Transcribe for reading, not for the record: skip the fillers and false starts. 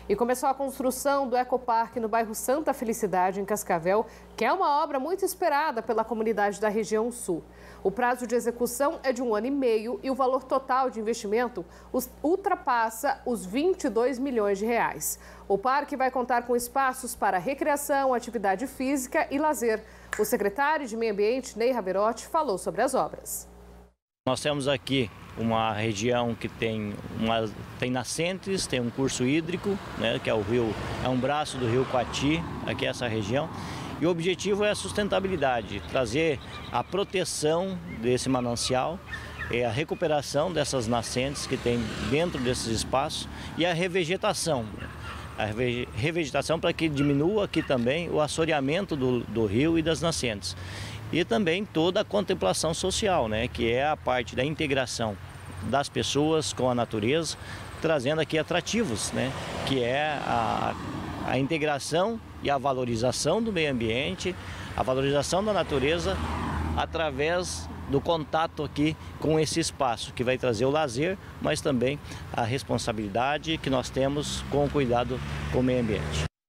E começou a construção do Ecoparque no bairro Santa Felicidade, em Cascavel, que é uma obra muito esperada pela comunidade da região sul. O prazo de execução é de 1 ano e meio e o valor total de investimento ultrapassa os 22 milhões de reais. O parque vai contar com espaços para recreação, atividade física e lazer. O secretário de Meio Ambiente, Ney Raberotti, falou sobre as obras. Nós temos aqui uma região que tem nascentes, tem um curso hídrico, né, que é um braço do rio Coati, aqui essa região. E o objetivo é a sustentabilidade, trazer a proteção desse manancial, a recuperação dessas nascentes que tem dentro desses espaços e a revegetação. A revegetação para que diminua aqui também o assoreamento do rio e das nascentes. E também toda a contemplação social, né, que é a parte da integração das pessoas com a natureza, trazendo aqui atrativos, né, que é a integração e a valorização do meio ambiente, a valorização da natureza através do contato aqui com esse espaço, que vai trazer o lazer, mas também a responsabilidade que nós temos com o cuidado com o meio ambiente.